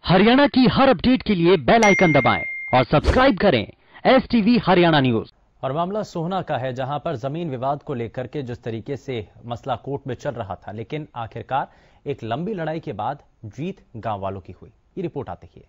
हरियाणा की हर अपडेट के लिए बेल आइकन दबाएं और सब्सक्राइब करें STV हरियाणा न्यूज। और मामला सोहना का है, जहां पर जमीन विवाद को लेकर के जिस तरीके से मसला कोर्ट में चल रहा था, लेकिन आखिरकार एक लंबी लड़ाई के बाद जीत गांव वालों की हुई। ये रिपोर्ट आप देखिए।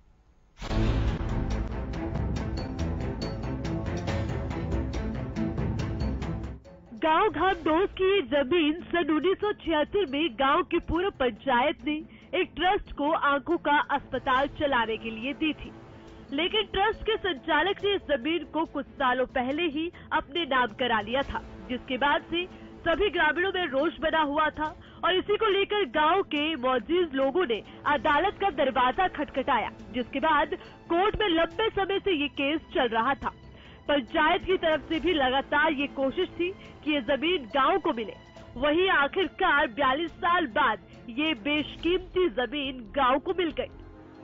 गांव घामडोस की जमीन सन 1976 में गांव की पूर्व पंचायत ने एक ट्रस्ट को आंखों का अस्पताल चलाने के लिए दी थी, लेकिन ट्रस्ट के संचालक ने इस जमीन को कुछ सालों पहले ही अपने नाम करा लिया था, जिसके बाद से सभी ग्रामीणों में रोष बना हुआ था और इसी को लेकर गांव के मौजूद लोगों ने अदालत का दरवाजा खटखटाया, जिसके बाद कोर्ट में लंबे समय से ये केस चल रहा था। पंचायत की तरफ से भी लगातार ये कोशिश थी कि ये जमीन गांव को मिले, वहीं आखिरकार 42 साल बाद ये बेशकीमती जमीन गांव को मिल गई।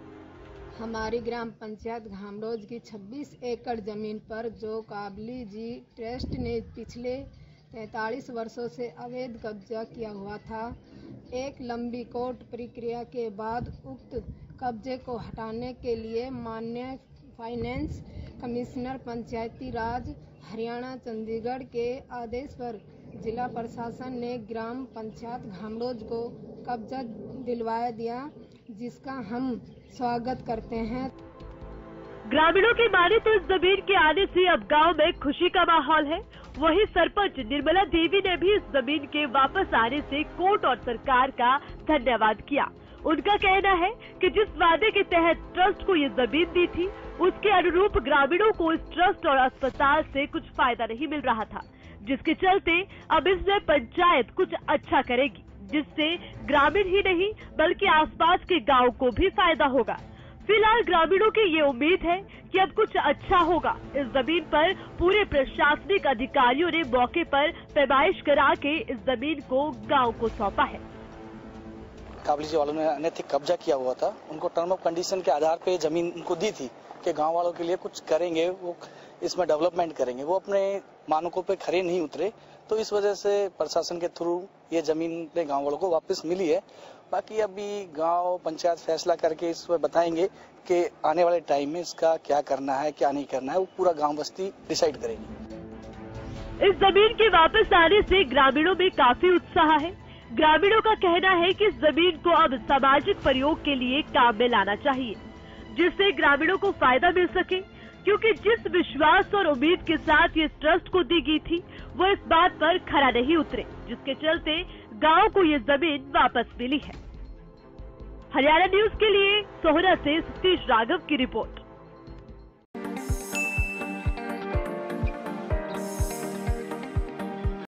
हमारी ग्राम पंचायत घामडोस की 26 एकड़ जमीन पर जो काबली जी ट्रस्ट ने पिछले 43 वर्षों से अवैध कब्जा किया हुआ था, एक लंबी कोर्ट प्रक्रिया के बाद उक्त कब्जे को हटाने के लिए माननीय फाइनेंस कमिश्नर पंचायती राज हरियाणा चंडीगढ़ के आदेश पर जिला प्रशासन ने ग्राम पंचायत घामडोस को कब्जा दिलवा दिया, जिसका हम स्वागत करते हैं। ग्रामीणों की माने तो इस जमीन के आने से अब गांव में खुशी का माहौल है। वहीं सरपंच निर्मला देवी ने भी इस जमीन के वापस आने से कोर्ट और सरकार का धन्यवाद किया। उनका कहना है कि जिस वादे के तहत ट्रस्ट को ये जमीन दी थी, उसके अनुरूप ग्रामीणों को इस ट्रस्ट और अस्पताल से कुछ फायदा नहीं मिल रहा था, जिसके चलते अब इसमें पंचायत कुछ अच्छा करेगी, जिससे ग्रामीण ही नहीं बल्कि आसपास के गांव को भी फायदा होगा। फिलहाल ग्रामीणों की ये उम्मीद है कि अब कुछ अच्छा होगा। इस जमीन पर पूरे प्रशासनिक अधिकारियों ने मौके पर पैमाइश करा के इस जमीन को गांव को सौंपा है। काबली जी वालों ने अनैतिक कब्जा किया हुआ था, उनको टर्म ऑफ कंडीशन के आधार पे जमीन उनको दी थी कि गांव वालों के लिए कुछ करेंगे, वो इसमें डेवलपमेंट करेंगे। वो अपने मानकों पे खरे नहीं उतरे, तो इस वजह से प्रशासन के थ्रू ये जमीन अपने गांव वालों को वापस मिली है। बाकी अभी गांव पंचायत फैसला करके इसमें बताएंगे कि आने वाले टाइम में इसका क्या करना है, क्या नहीं करना है, वो पूरा गांव बस्ती डिसाइड करेगी। इस जमीन के वापस आने से ग्रामीणों में काफी उत्साह है। ग्रामीणों का कहना है कि इस जमीन को अब सामाजिक प्रयोग के लिए काम में लाना चाहिए, जिससे ग्रामीणों को फायदा मिल सके, क्योंकि जिस विश्वास और उम्मीद के साथ ये ट्रस्ट को दी गई थी, वो इस बात पर खरा नहीं उतरे, जिसके चलते गांव को ये जमीन वापस मिली है। हरियाणा न्यूज के लिए सोहना से सतीश राघव की रिपोर्ट।